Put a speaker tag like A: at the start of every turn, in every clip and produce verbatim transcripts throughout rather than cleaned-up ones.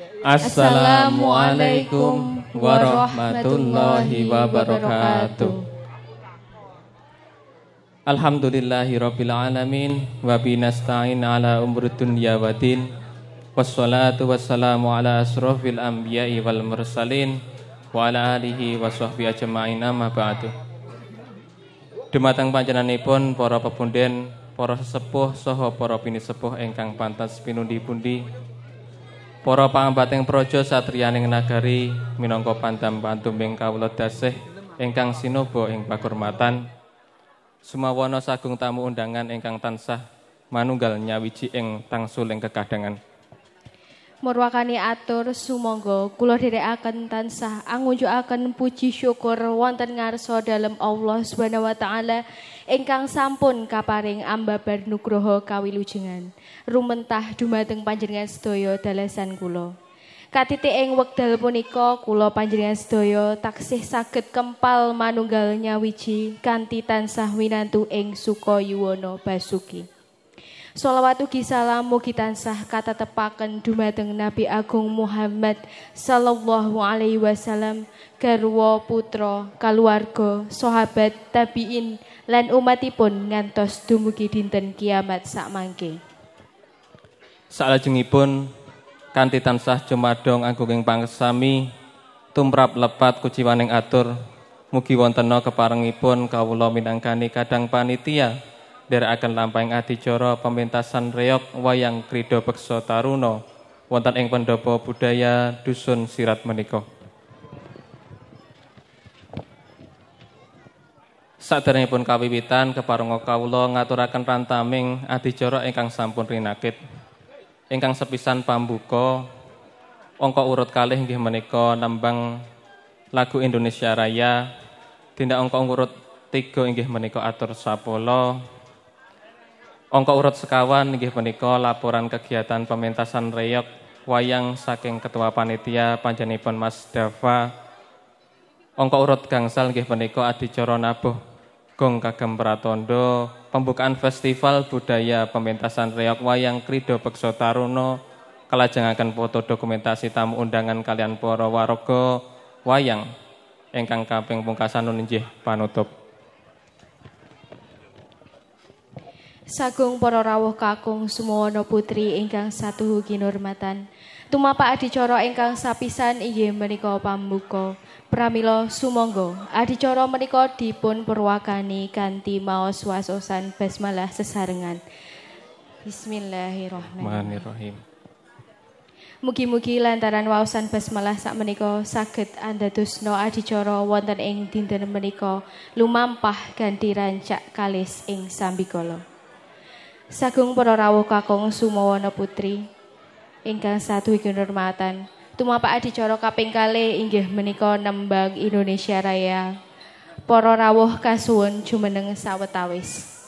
A: Assalamualaikum warahmatullahi wabarakatuh. Alhamdulillahirabbil alamin wa binasta'in ala umuri dunya waddin. Wassalatu wassalamu ala asrofil anbiya'i wal mursalin wa ala alihi wa sahbihi ajma'in amma ba'du. Dumateng panjenenganipun para pepunden, para sesepuh saha para pinisepuh ingkang pantas pinundi-pundi, para pangambating praja satriyaning nagari minangka pandam pantumbing kawula dasih ingkang sinoba ing pakurmatan, sumawana sagung tamu undangan ingkang tansah manunggal nyawiji ing tangsuling kekadangan.
B: Murwakani atur sumangga kula dherekaken tansah angunjukaken puji syukur wonten ngarsa dalem Allah Subhanahu wa taala ingkang sampun kaparing ambabar nugroho kawilujengan rumentah dumateng panjenengan sedaya dalasan kula. Katitik ing wekdal punika kula panjenengan sedaya taksih saged kempal manunggal nyawiji kanthi tansah winantu ing suka yuwana basuki. Sholawat ugi salam mugi tansah katatepaken dumateng Nabi Agung Muhammad sallallahu alaihi wasallam, garwa putra, kaluwarga, sahabat, tabiin lan umatipun ngantos dumugi dinten kiamat sakmangke.
A: Salajengipun kanthi tansah jumadong agunging pangesami tumrap lepat kuciwaning atur mugi wontena keparengipun kawula minangkani kadang panitia nderekaken lampahing adicara pementasan reog wayang krida beksa taruna wonten ing Pendhapa Budaya Dusun Sirat menika. Saderengipun kawiwitan keparenga kawula ngaturaken rantaming adicara ingkang sampun rinakit. Ingkang sepisan pambuka angka urut kalih inggih menika nembang lagu Indonesia Raya. Dina angka urut tiga inggih menika atur sapala. Angka urut sekawan inggih menika laporan kegiatan pementasan reog wayang saking Ketua Panitia panjenenganipun Mas Dava. Angka urut gangsal inggih menika adicara nabuh gong kagem pratandha pembukaan Festival Budaya Pementasan Reog Wayang Krida Beksa Taruna, kalajengaken foto dokumentasi tamu undangan kalian para warga wayang ingkang kaping pungkasan inggih panutup.
B: Sagung para rawuh kakung sumawana putri ingkang satuhu kinurmatan, tumapak adicara ingkang sapisan inggih menika pambuka. Pramila sumangga adicara menika dipun purwakani kanthi maos wasosan basmalah sesarengan. Bismillahirrahmanirrahim. Mugi-mugi lantaran waosan basmalah sakmenika saged andadosna adicara wonten ing dinten menika lumampah ganti rancak kalis ing sambikala. Sagung para rawuh kakung sumawana putri ingkang satuhu kinurmatan, tumapak adicara kaping kalih inggih menika nembang Indonesia Raya. Para rawuh kasuwun jumeneng sawetawis.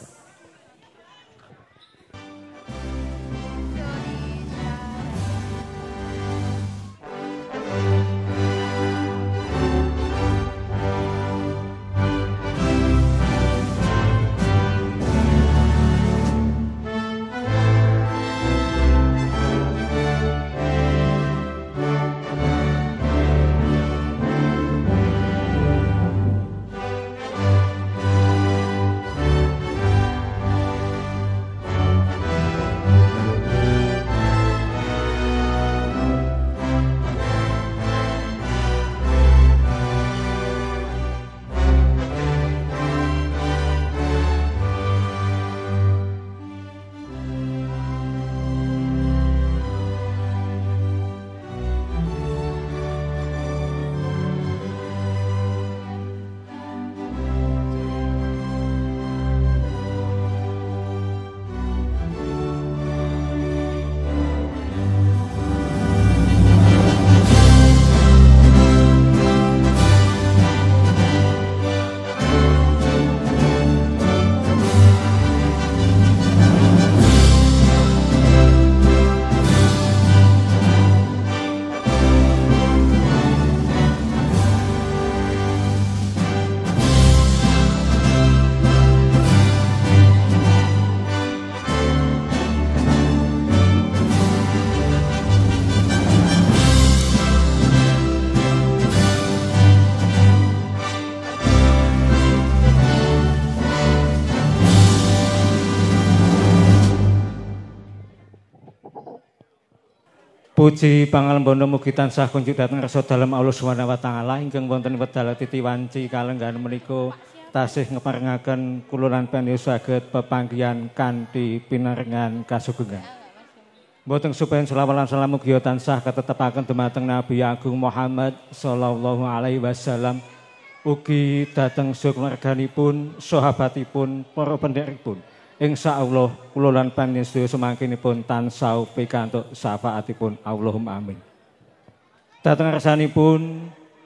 C: Puji pangalembono mugi tansah kunjuk dhateng rasa dalem Allah Subhanahu wa taala ingkang wonten wedal titi wanci kalenggan menika tasih ngeparengaken kula lan panjenengan saged pepanggihan kanthi pinarengan kasugengan. Mboten supayan selawat lan salam mugi tansah katetepaken dumateng Nabi Agung Muhammad sallallahu alaihi wasallam ugi dhateng keluarganipun, sahabatipun, para pendheripun. Insyaallah kula lan panjenengan sedaya semangkinipun tansah pikantuk syafaatipun Allahumma amin. Dhateng ngarsanipun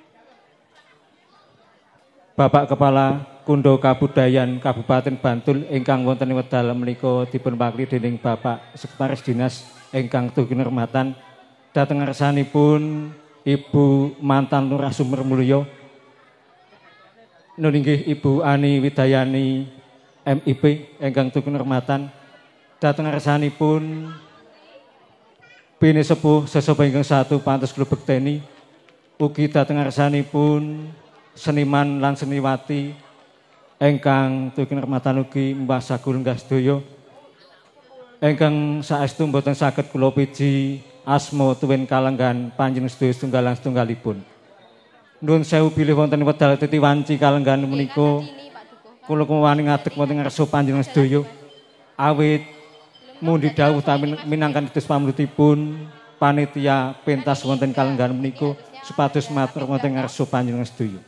C: Bapak Kepala Kundo Kabudayan Kabupaten Bantul ingkang wonten ing wedal menika dipun pakli dening Bapak Sekretaris Dinas ingkang tugi hormatan. Dhateng ngarsanipun Ibu Mantan Lurah Sumermulya nun inggih Ibu Ani Widayani M I P ingkang tugi hormatan. Dhateng ngarsanipun Bini Sepuh Sesepuh ingkang satu pantes kula bekteni ugi dhateng ngarsanipun seniman lan seniwati ingkang tugi hormatan ugi Mbah Sagul Enggah sedaya ingkang saestu mboten saged kula piji asma tuwin kalenggan panjenengan sedaya setunggalan setunggalipun. Nuwun sewu bilih wonten wedal titi wanci kalenggan menika kula kuwani ngadeg wonten ngarsa panjenengan sedaya awit mundi dawuh tamin minangkan dados pamrutipun panitia pentas wonten kalenggan menika supados matur wonten ngarsa panjenengan sedaya.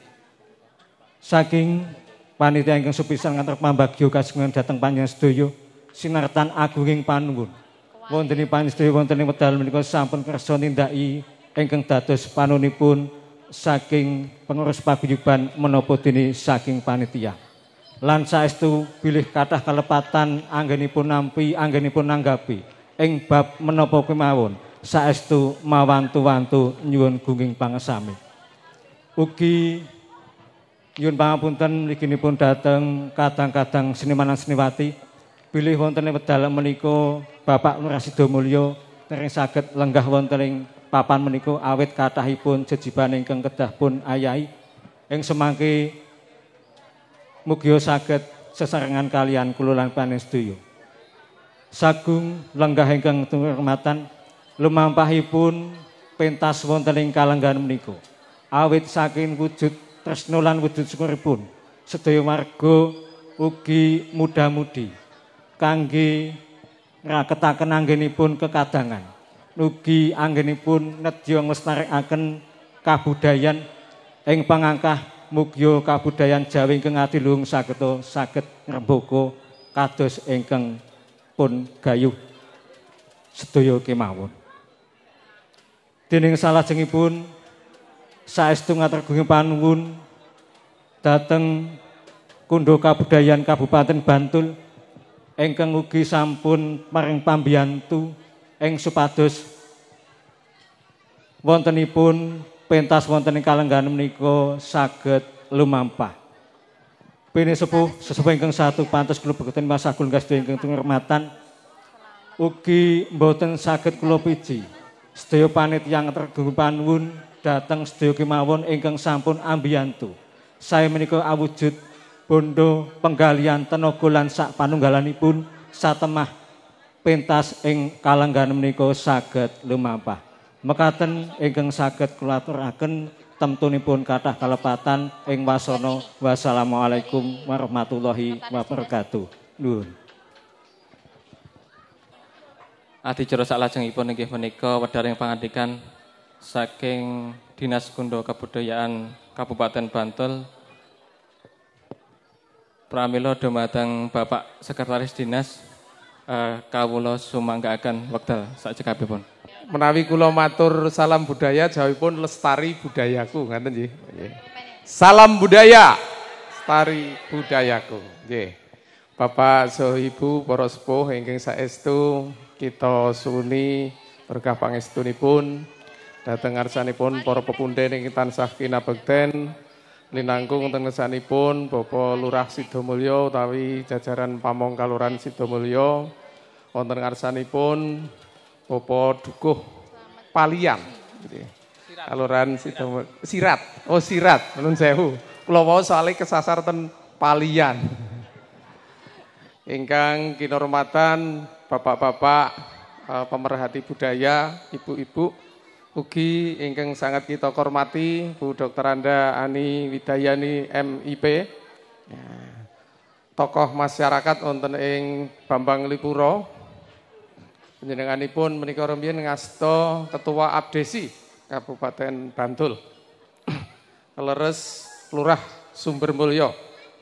C: Saking panitia ingkang sepisan ngantos pambagyo kasugengan dhateng panjenengan sedaya sinartan agunging panuwun wontenipun panjenengan sedaya wonten ing wedal menika sampun kersa nindaki ingkang dados panunipun saking pengurus paguyuban menapa dene saking panitia. Lan saestu bilih kathah kalepatan anggenipun nampi anggenipun nanggapi ing bab menapa kemawon saestu mawantu-wantu nyuwun gunging pangesami. Ugi nyuwun pangapunten mliginipun dhateng kadang-kadang seniman lan seniwati bilih wonten ing wedal menika Bapak Lurah Sidomulyo dereng saged lenggah wonten ing papan menika awit kathahipun jejiban ingkang kedah pun ayahi ing semangke mugi saged sesarengan kalian kula lan panjenengan sedaya. Sagung lenggah ingkang hormatan lumampahipun pentas wonten ing kalenggan menika. Awit saking wujud tresna lan wujud syukuripun sedaya warga ugi muda-mudi kangge ngraketaken anggenipun kekadangan. Ugi anggenipun nedya nglestarekaken kabudayan ing pangangkah mugya kabudayan Jawa ingkang adiluhung sageta saged ngrembaka kados ingkang pun gayuh sedaya kemawon. Dening salajengipun saestu ngatur gunging panuwun dhateng Kundo Kabudayan Kabupaten Bantul ingkang ugi sampun maring pambiyantu ing supados wontenipun pentas wonten ing kalenggan menika saged lumampah. Bini sepuh sesepuh ingkang satu pantes kula bekten Mas Sagul Enggah sedaya ingkang hormatan ugi mboten saged kula piji sedaya panitia ngatur panuwun dhateng sedaya kemawon ingkang sampun ambiyantu. Saya menika awujud bondo penggalian tenaga lan sak panunggalanipun satemah pentas ing kalenggan menika saged lumampah. Mekaten ingkang saged kula aturaken temtunipun kathah kalepatan ing wasana. Wassalamualaikum warahmatullahi wabarakatuh. Nuwun.
A: Adicara salajengipun inggih menika wedharing pangandikan saking Dinas Kundo Kabudayaan Kabupaten Bantul. Pramila dumateng Bapak Sekretaris Dinas eh, kawula sumanggaaken wekdal sakcekapipun.
D: Menawi kula matur salam budaya jawabipun lestari budayaku ngaten nggih. Salam budaya, lestari budayaku. Nggih. Bapak saha Ibu para sepuh ingkang saestu kita suni berkah pangestunipun dhateng ngarsanipun para pepundhen ingkang tansah kinabekten linangkung teng ngarsanipun Bapak Lurah Sidomulyo utawi jajaran Pamong Kalurahan Sidomulyo wonten ngarsanipun Bapak Dukuh Palian Kalurahan Sidomulyo Sirat oh Sirat nuwun sewu kula wau soalé kesasar ten Palian ingkang kinurmatan bapak-bapak uh, pemerhati budaya, ibu-ibu, ugi ingkang sangat kita hormati Bu Dokter Anda Ani Widayani M I P. Ya. Tokoh masyarakat wonten ing Bambang Lipuro. Panjenenganipun menika rumiyin ngasta Ketua Abdesi Kabupaten Bantul. Leres Lurah Sumbermulyo.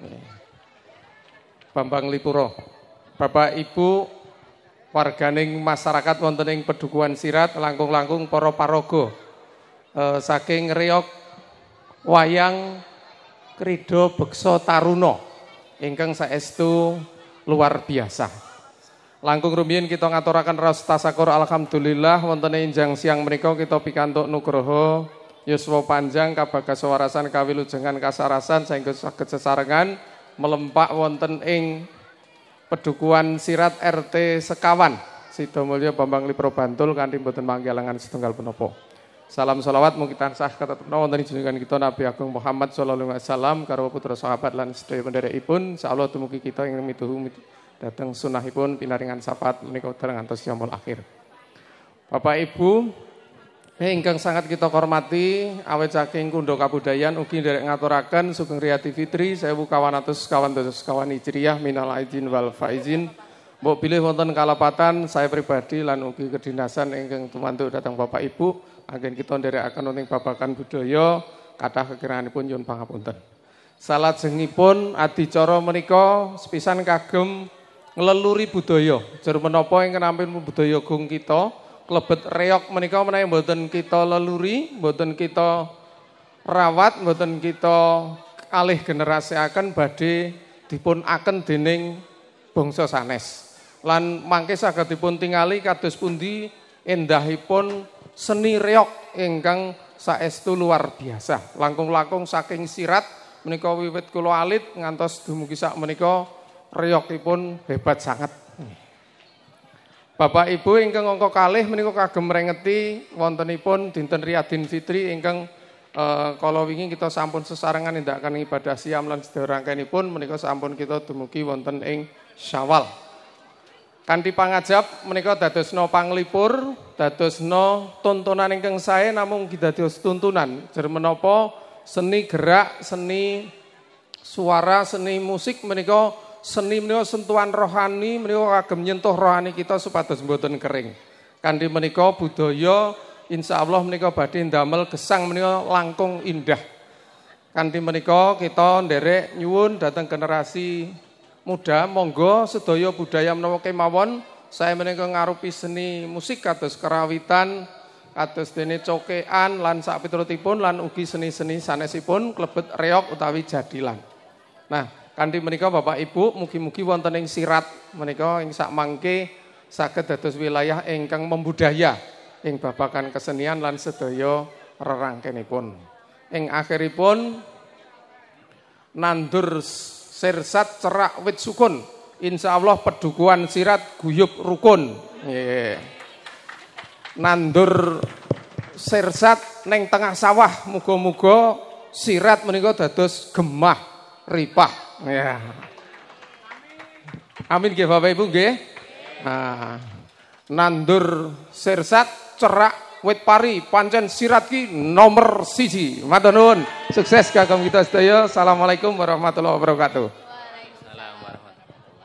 D: Bambang Lipuro. Bapak Ibu warganing masyarakat wonten ing Pedukuhan Sirat langkung-langkung para paraga e, saking reog wayang Krida Beksa Taruna ingkang saestu luar biasa. Langkung rumiyin kita ngaturaken raos tasakur alhamdulillah wonten ing enjang siang menika kita pikantuk nugroho yuswa panjang kabagas warasan kawilujengan kasarasan saengga saged sesarengan melempak wonten ing Pedukuhan Sirat R T sekawan Sidomulyo Bambang Lipuro Bantul kanthi boten manggilangan setunggal punapa. Salam sholawat mugi tansah katetepna wonten junjungan kita Nabi Agung Muhammad sallallahu alaihi wasallam karo putra sahabat lan sedaya pendherekipun. Insyaallah dumugi kita ing mituhu dhateng sunahipun pinaringan syafaat menika dereng ngantos yaumul akhir. Bapak Ibu ingkang sangat kita hormati awet saking kundo kabudayan ugi nderek ngaturaken sugeng Riyadi Fitri sewu kawan atus kawan dados kawan hijriyah minal aidin wal faizin. Mbok pilih wonten kalapatan saya pribadi lan ugi kedinasan ingkang tumantuk dhateng Bapak Ibu anggen kita nderekaken wonten babagan budaya kathah kekiraanipun nyuwun pangapunten. Salajengipun adicara menika sepisan kagem ngleluri budaya. Jer menapa ingkang nampi budaya gung kita klebet reog menika menawi mboten kita leluri, mboten kita rawat, mboten kita alih generasiaken badhe dipunaken dening bangsa sanes. Lan mangke saged dipun tingali kados pundi endahipun seni reog ingkang saestu luar biasa. Langkung-langkung saking Sirat menika wiwit kula alit ngantos dumugi sak menika reogipun hebat sanget. Bapak Ibu ingkang angka kalih menika kagem rengeti wontenipun dinten Riyadin Fitri ingkang eh, kala wingi kita sampun sesarengan nindakaken ibadah siam lan sedaya rangkainipun menika sampun kita dumugi wonten ing Syawal. Kanthi pangajab menika dadosna panglipur, dadosna tontonan ingkang sae namung dados tuntunan. Jer menapa seni gerak, seni suara, seni musik menika seni menika sentuhan rohani menika kagem nyentuh rohani kita supados mboten kering. Kanthi menika budaya insyaallah menika badhe ndamel gesang menika langkung indah. Kanthi menika kita nderek nyuwun dhateng generasi muda monggo sedaya budaya menawa kemawon saya menika ngarupi seni musik kados kerawitan, kados dene cokean lan sak piturutipun lan ugi seni-seni sanesipun klebet reog utawi jadilan. Nah, kanthi menika Bapak Ibu mugi-mugi wonten ing Sirat menika ing sak mangke saged dados wilayah ingkang membudaya ing babagan kesenian lan sedaya rerangkenipun. Ing akhiripun nandur sirsat cerak wit sukun. Insyaallah Pedukuhan Sirat guyub rukun. Yeah. Nandur sirsat ning tengah sawah muga-muga Sirat menika dados gemah ripah. Ya. Amin nggih Bapak Ibu nggih. Nah, nandur sirsat cerak wit pari pancen Sirat ki nomor siji. Matur nuwun. Sukses kagem kita sedaya. Assalamualaikum warahmatullahi wabarakatuh.
A: Waalaikumsalam warahmatullahi.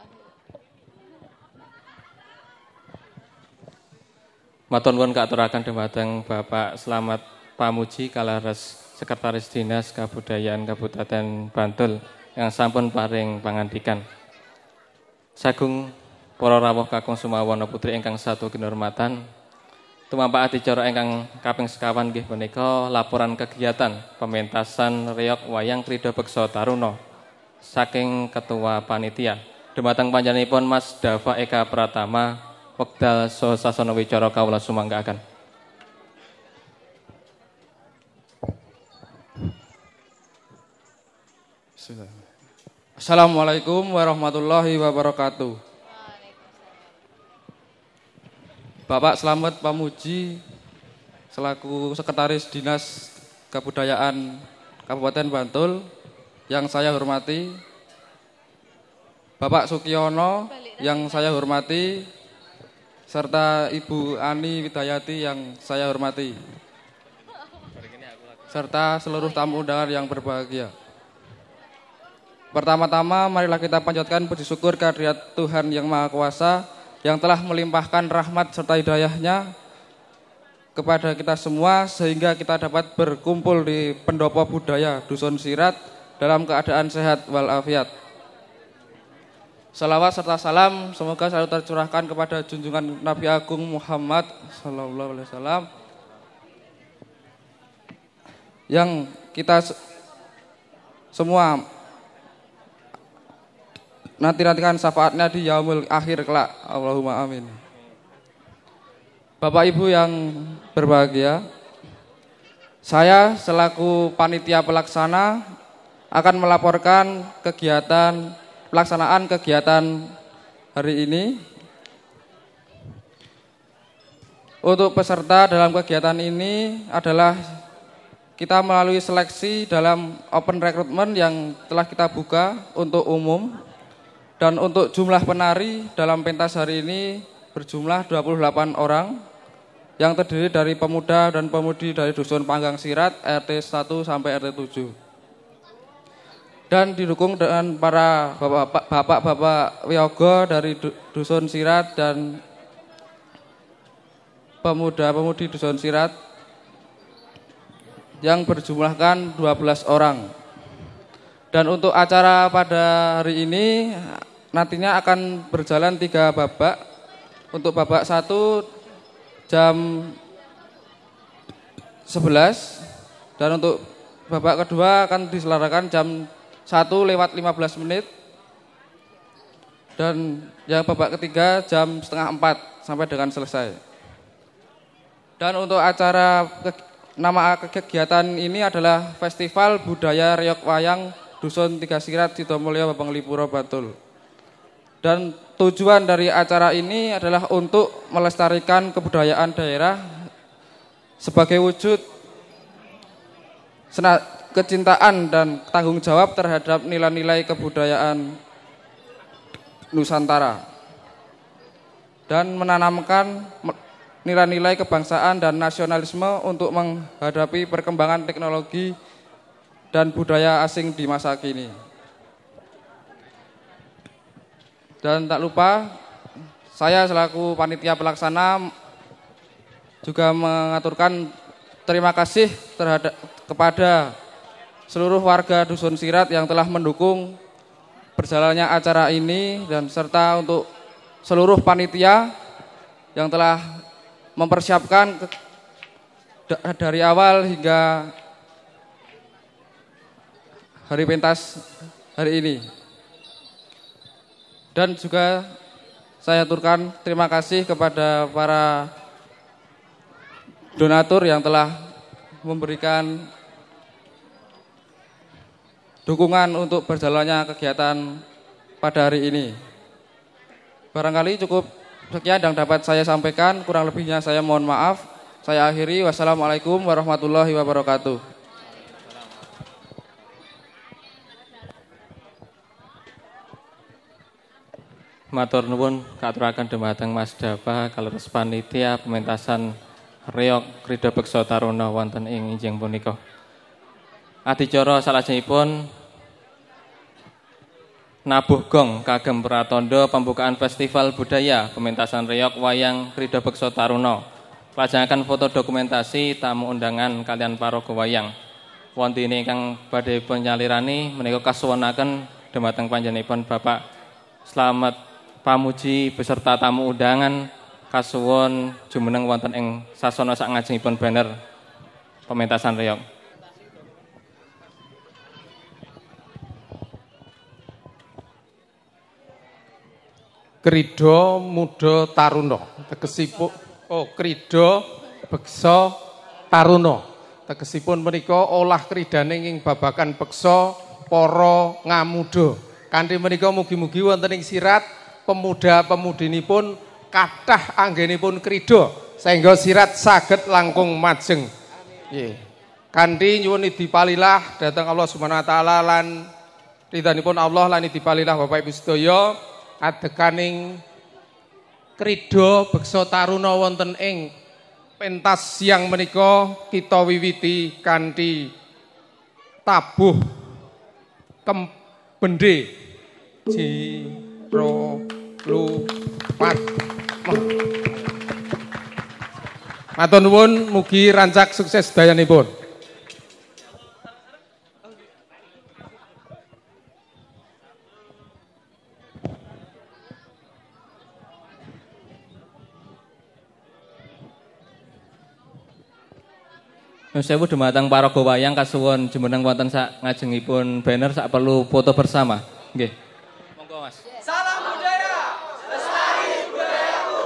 A: Matur nuwun katuraken dhumateng Bapak Slamet Pamuji kalares Sekretaris Dinas Kebudayaan Kabupaten Bantul yang sampun paring pangandikan. Sagung para rawuh kakung sumawana putri ingkang satu kinurmatan. Tumapak adicara ingkang kaping sekawan nggih punika laporan kegiatan pementasan reog wayang Krida Beksa Taruna saking Ketua Panitia. Dhumateng panjenenganipun Mas Dava Eka Pratama wekdal saha sasana wicara kawula sumanggaaken.
E: Assalamualaikum warahmatullahi wabarakatuh. Bapak Slamet Pamuji selaku Sekretaris Dinas Kebudayaan Kabupaten Bantul yang saya hormati, Bapak Sukiono yang saya hormati, serta Ibu Ani Widayati yang saya hormati, serta seluruh tamu undangan yang berbahagia. Pertama-tama marilah kita panjatkan puji syukur kehadirat Tuhan Yang Maha Kuasa yang telah melimpahkan rahmat serta hidayahnya kepada kita semua sehingga kita dapat berkumpul di pendopo budaya Dusun Sirat dalam keadaan sehat walafiat. Salawat serta salam semoga selalu tercurahkan kepada junjungan Nabi Agung Muhammad Sallallahu Alaihi Wasallam yang kita semua nanti-nantikan syafaatnya di yaumul akhir kelak. Allahumma amin. Bapak Ibu yang berbahagia, saya selaku panitia pelaksana akan melaporkan kegiatan pelaksanaan kegiatan hari ini. Untuk peserta dalam kegiatan ini adalah kita melalui seleksi dalam open recruitment yang telah kita buka untuk umum. Dan untuk jumlah penari dalam pentas hari ini berjumlah dua puluh delapan orang yang terdiri dari pemuda dan pemudi dari Dusun Panggang Sirat R T satu sampai R T tujuh. Dan didukung dengan para bapak-bapak wiyogo dari Dusun Sirat dan pemuda-pemudi Dusun Sirat yang berjumlahkan dua belas orang. Dan untuk acara pada hari ini nantinya akan berjalan tiga babak. Untuk babak satu jam sebelas dan untuk babak kedua akan diselenggarakan jam satu lewat lima belas menit dan yang babak ketiga jam setengah empat sampai dengan selesai. Dan untuk acara ke, nama kegiatan ini adalah Festival Budaya Reog Wayang Dusun Tiga Sirat Sidomulyo Babanglipuro Bantul. Dan tujuan dari acara ini adalah untuk melestarikan kebudayaan daerah sebagai wujud kecintaan dan tanggung jawab terhadap nilai-nilai kebudayaan Nusantara dan menanamkan nilai-nilai kebangsaan dan nasionalisme untuk menghadapi perkembangan teknologi dan budaya asing di masa kini. Dan tak lupa, saya selaku panitia pelaksana juga mengaturkan terima kasih terhadap kepada seluruh warga Dusun Sirat yang telah mendukung berjalannya acara ini dan serta untuk seluruh panitia yang telah mempersiapkan dari awal hingga hari pentas hari ini. Dan juga saya aturkan terima kasih kepada para donatur yang telah memberikan dukungan untuk berjalannya kegiatan pada hari ini. Barangkali cukup sekian yang dapat saya sampaikan, kurang lebihnya saya mohon maaf. Saya akhiri, wassalamualaikum warahmatullahi wabarakatuh.
A: Matur nuwun katuraken dhumateng Mas Dava kaleres panitia pementasan reog Krida Beksa Taruna wonten ing injing punika. Adicara salajengipun nabuh gong kagem pratandha pembukaan Festival Budaya Pementasan Reog Wayang Krida Beksa Taruna. Lajengaken foto dokumentasi tamu undangan kalian paraga wayang. Wonten ingkang badhe dipun nyalirani menika kasuwunaken dhumateng panjenenganipun Bapak Slamet Pamuji beserta tamu undangan kasuwun jumeneng wonten ing sasana sak ngajengipun banner pementasan reog.
D: Krida Muda Taruna tegesipun oh Krida Beksa Taruna tegesipun menika olah kridane ing babagan beksa para ngamuda. Kanthi menika mugi-mugi wonten ing Sirat pemuda-pemudinipun kathah anggenipun krida sehingga Sirat saged langkung majeng. Nggih. Kanthi nyuwun dipalilah dhateng Allah Subhanahu wa taala lan ridhanipun Allah lan dipalilah Bapak Ibu sedaya adekaning krida beksa taruna wonten ing pentas siang menika kita wiwiti kanthi tabuh kembende jiro lupat. Matur nuwun mugi rancak sukses dayanipun.
A: Nuwun sewu dumateng paraga wayang kasuwun jumeneng wonten sak ngajengipun banner sak perlu foto bersama. Nggih. Monggo Mas.
F: Salam budaya, lestari budayaku.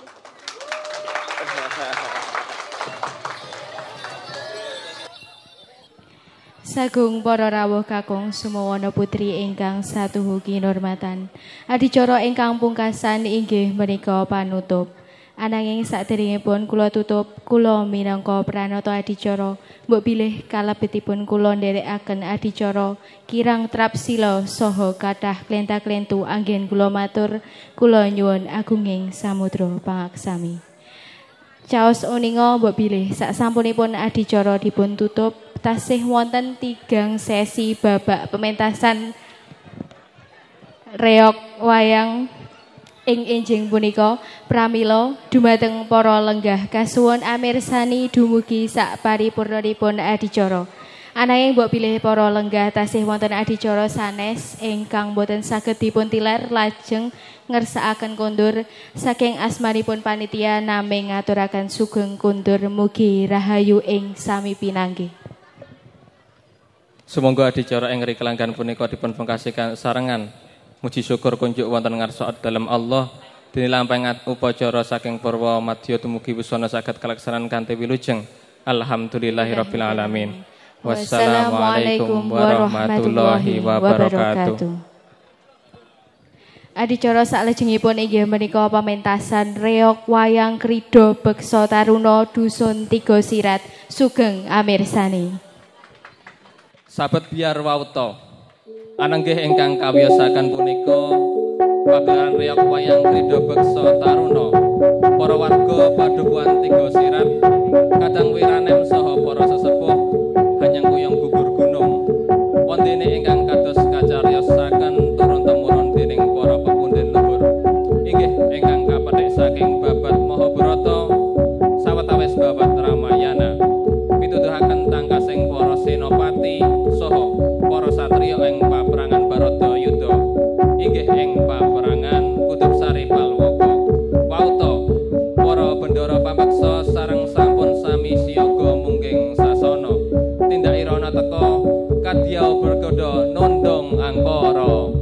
B: Sagung para rawuh kakung sumawana putri ingkang satuhu kinurmatan. Adicara ingkang pungkasan inggih menika panutup. Ananging saderengipun kula tutup, kula minangka pranata adicara mbok bilih kalebetipun kula nderekaken adicara kirang trapsila saha kathah klenta-klentu anggen kula matur kula nyuwun agunging samudra pangaksami. Caos uninga mbok bilih saksampunipun adicara dipun tutup tasih wonten tigang sesi babak pementasan reok wayang ing enjing punika pramila dumateng para lenggah kasuwun amirsani dumugi sak paripurnanipun adicara. Ananging mbok bilih para lenggah tasih wonten adicara sanes ingkang boten saged dipun tilar lajeng ngersakaken kondur saking asmanipun panitia nami ngaturaken sugeng kondur mugi rahayu ing sami pinanggih.
A: Sumangga adicara ing rikelanggan punika dipun pungkasikan sarengan muji syukur kunjuk wonten ngarsa dalem Allah dinilampahi upacara saking purwa madya dumugi wusana saged kalaksanan kanthi wilujeng. Alhamdulillahirabbil alamin. Wassalamualaikum warahmatullahi wabarakatuh.
B: Adicara salajengipun inggih menika pamentasan reok wayang krida beksa taruna dusun Tiga Sirat sugeng amirsani.
A: Sahabat biar wauta ananggih ingkang kawiyosaken punika pagelaran reok wayang krida beksa taruna para warga padukuhan Tiga Sirat kadang wiranem saha para sesepuh hanyang kuyang gugur gunung wondene ingkang kados kacariosaken turun temurun dening para pepundhen luhur inggih ingkang kapethik saking babat Mahabharata sawetawis babat Ramayana pituduhaken tangkasing para senopati saha para satriya ing paperangan Baratayuda inggih ing paperangan Kutub Sari Palwaka wauta para bendara pambeksa sareng sampun sami siyaga mungging sasana tindak irana teka kadya bergoda nondong angkara.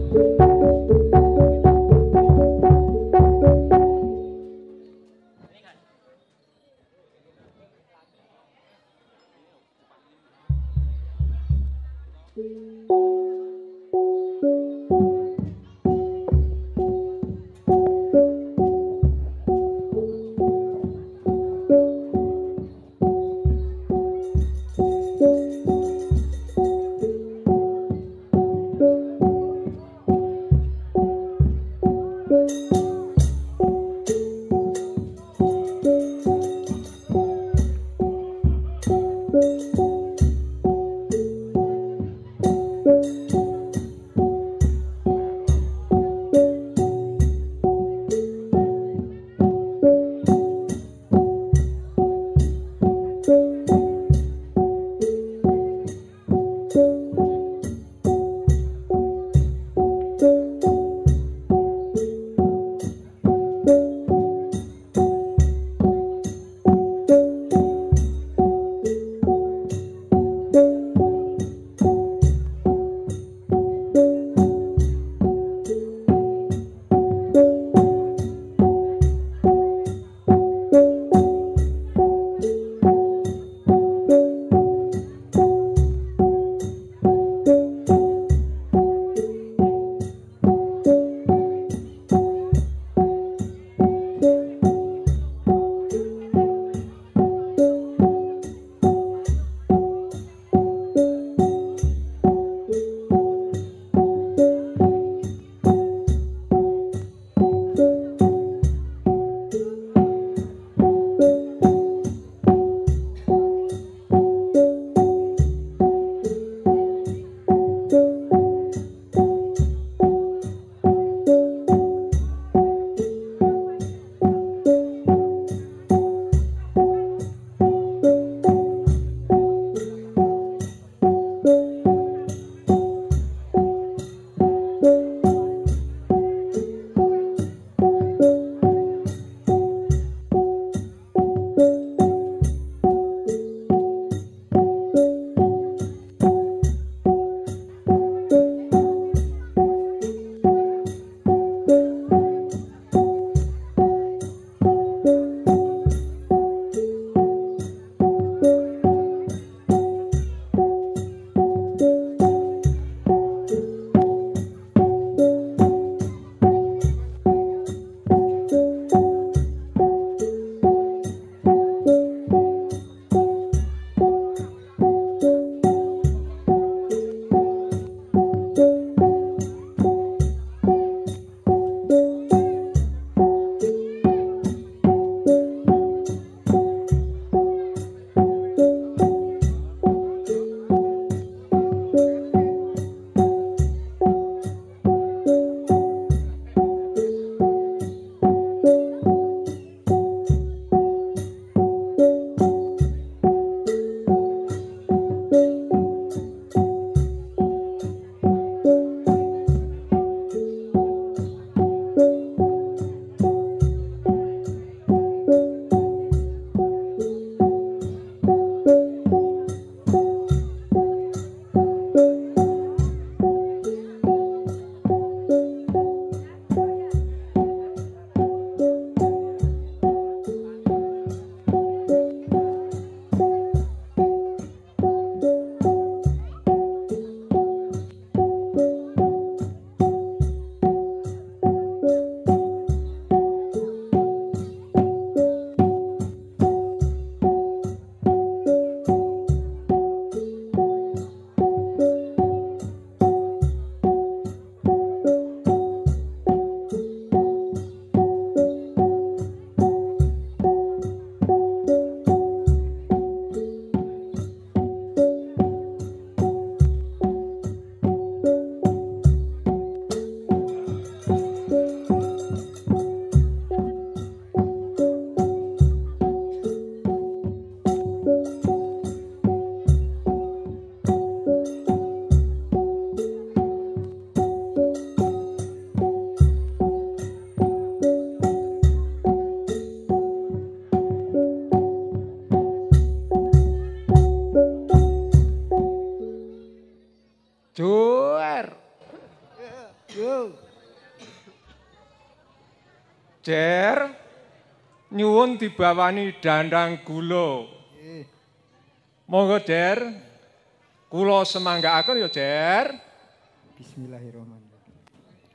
G: Jer, nyuwun dibawani dandang gula. Monggo Jer, kula semanggaaken ya Jer.
H: Bismillahirrahmanirrahim.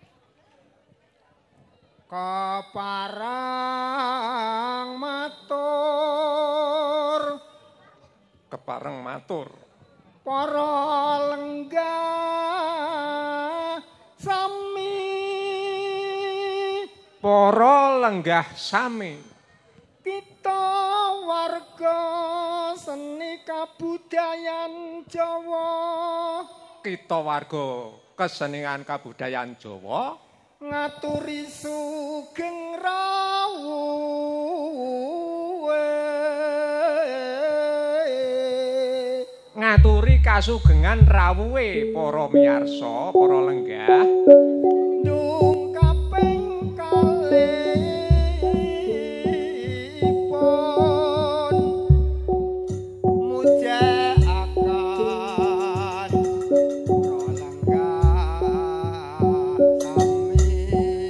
H: Keparang matur,
G: Kepareng matur.
H: para lenggah sami,
G: Para lenggah sami.
H: kita warga seni kabudayan Jawa,
G: Kita warga kesenian kabudayaan Jawa
H: ngaturi sugeng rawuhe,
G: ngaturi kasugengan rawuhe para miyarsa, para lenggah.
H: dung kaping kalihipun mujakaken pralanggah sami,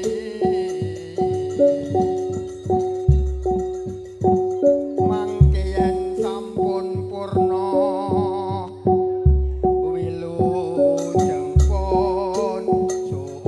H: mangke yen sampun purna wilujeng pun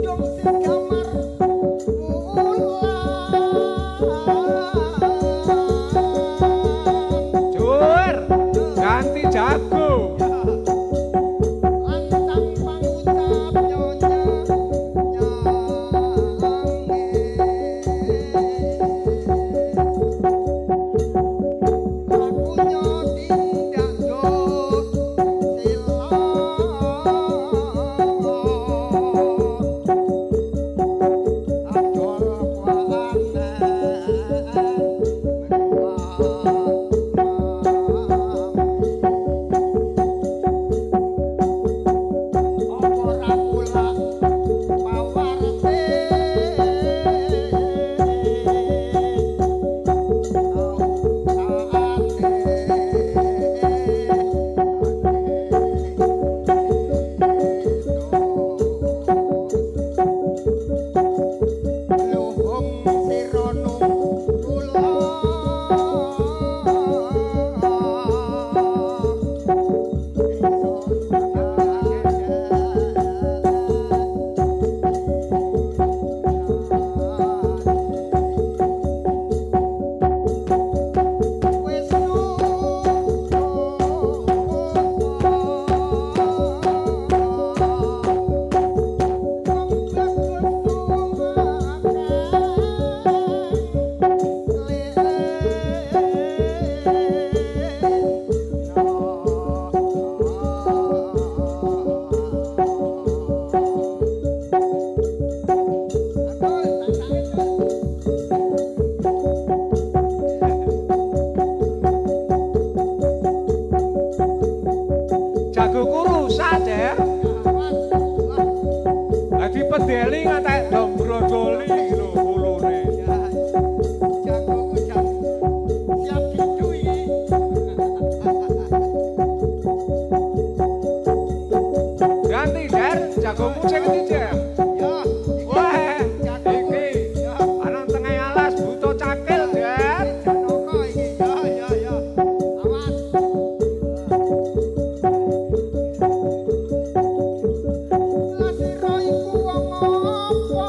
G: Jur, ganti jago. Jagoku rusak, Cek. Lagi pedeli ngatek dom brodoli lho ulune.
H: Jagoku jam siap didu iki.
G: Ganti, Der. Jagomu sing endi, Cek?
H: Ya,
G: Wah, iki. Ana tengah alas butuh cakil, Der.
H: Janoko iki. Ya, ya, ya. Awas. Lasira iku wong apa?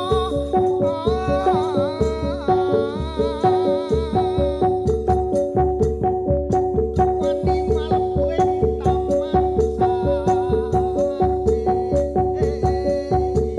H: Wani malebu taman sarki.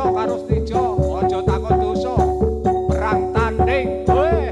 G: karo Stijo, aja takon dosa. Perang tanding, weh.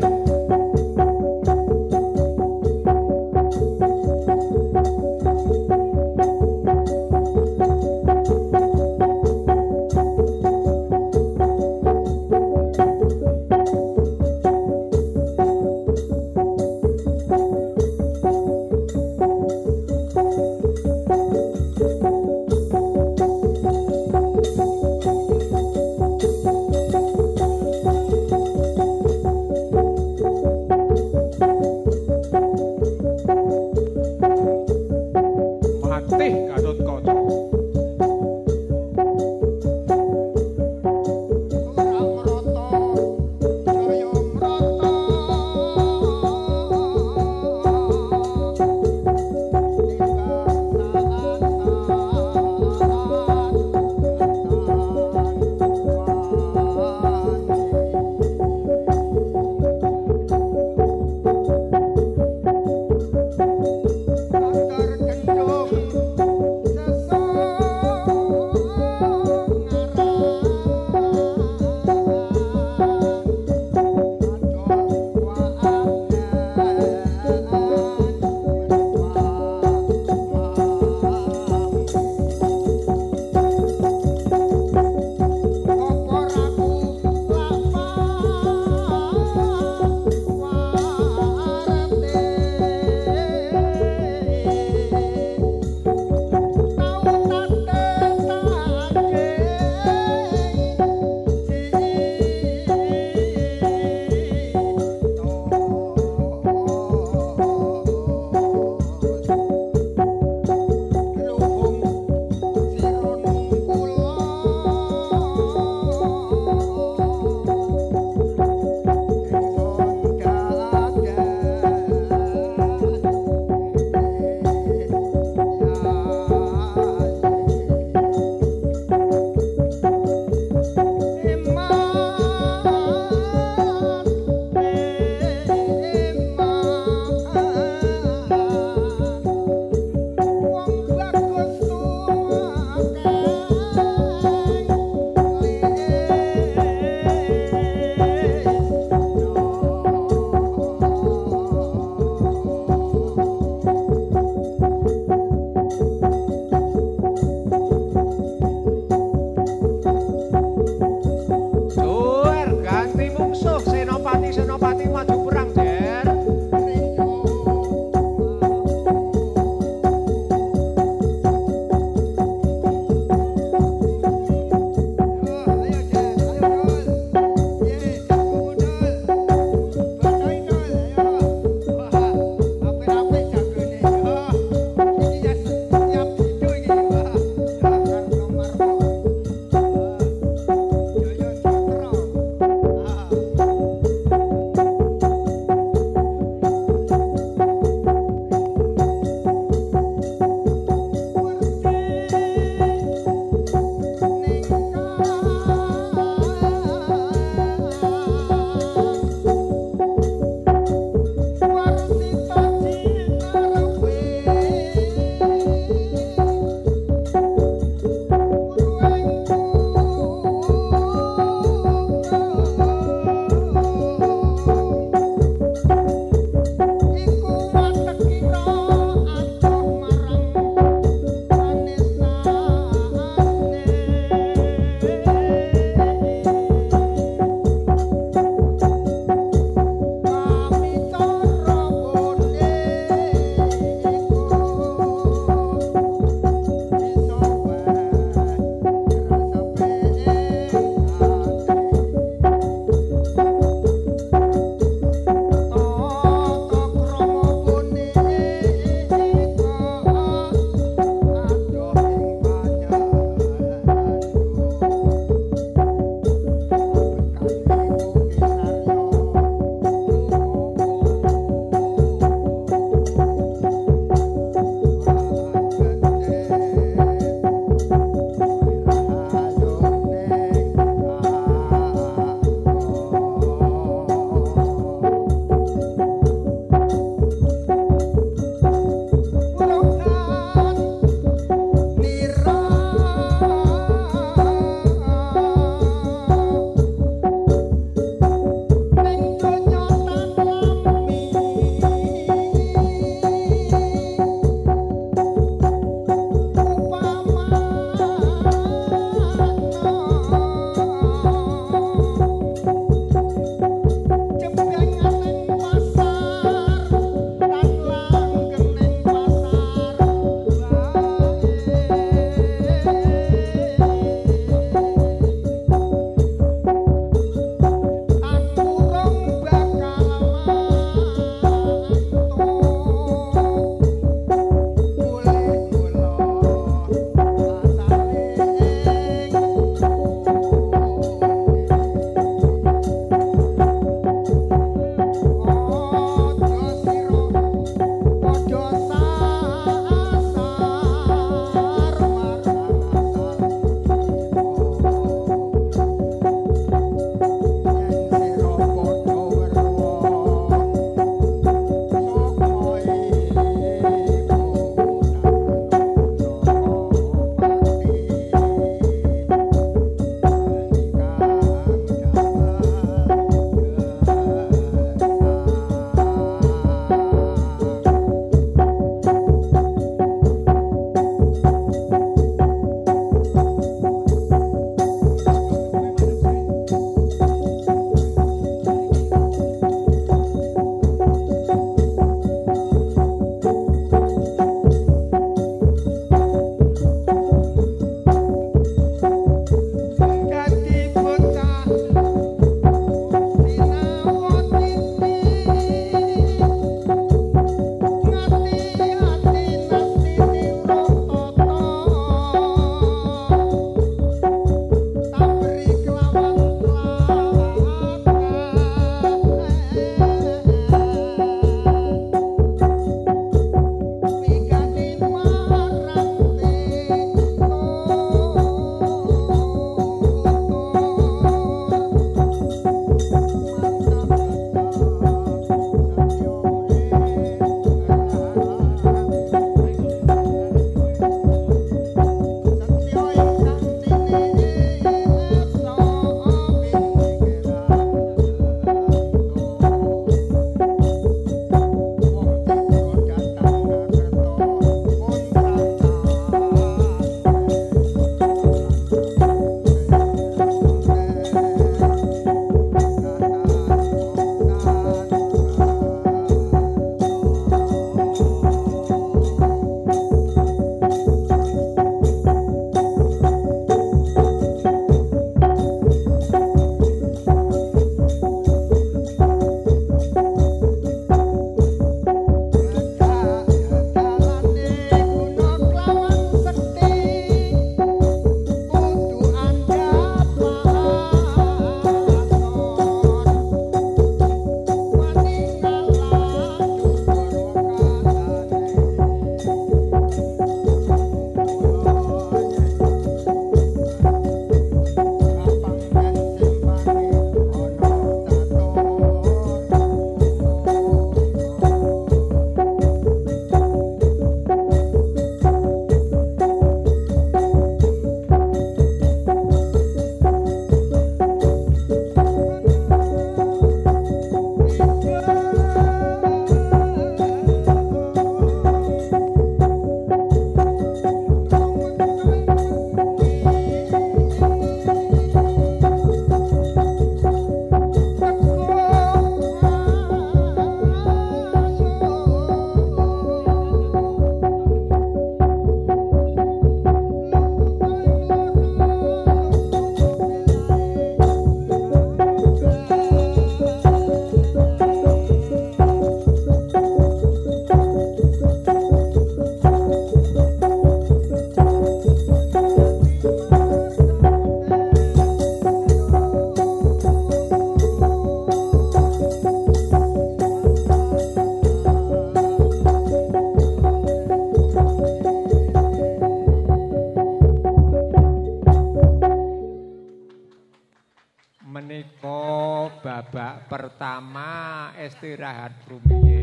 G: Menika babak pertama istirahat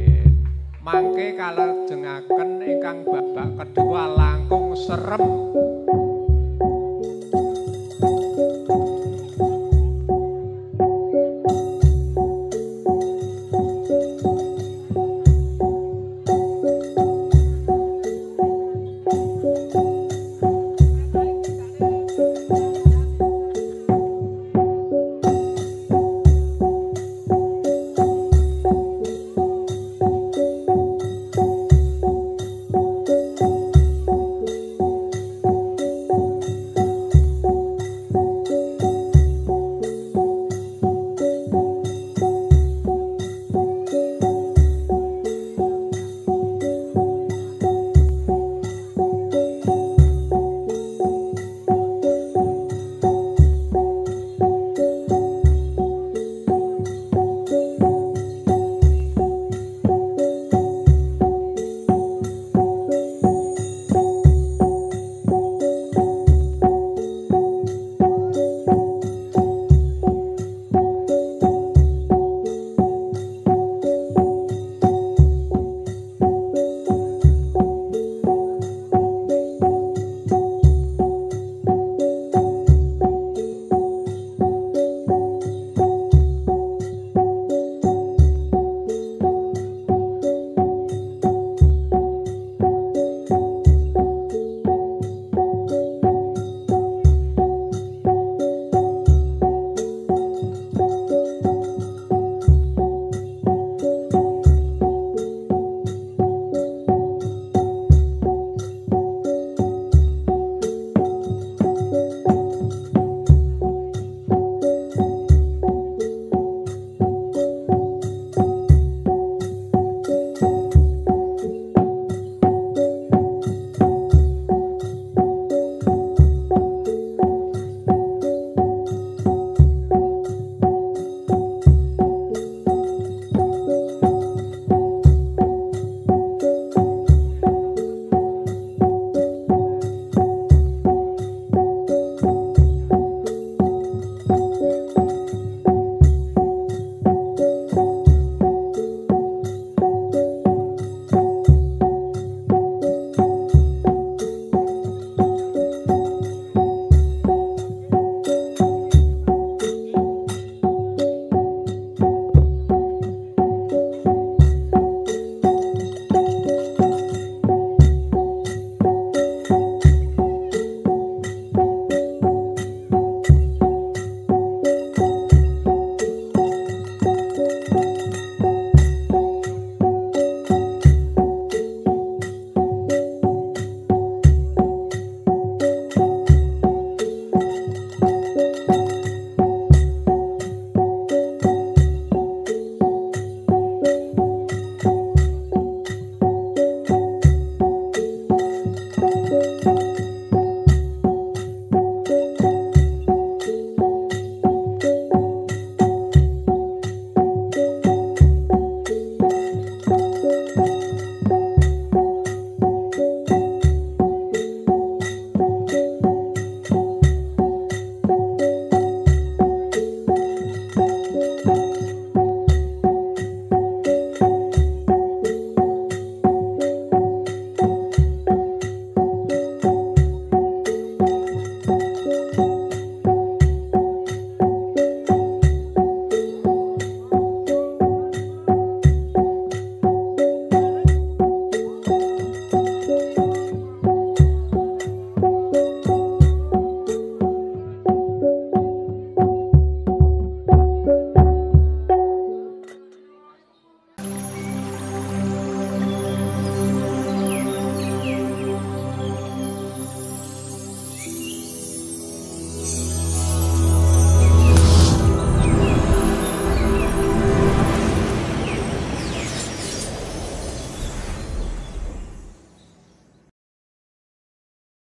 G: rumiyin. Mangke kalajengaken ingkang babak kedua langkung serem.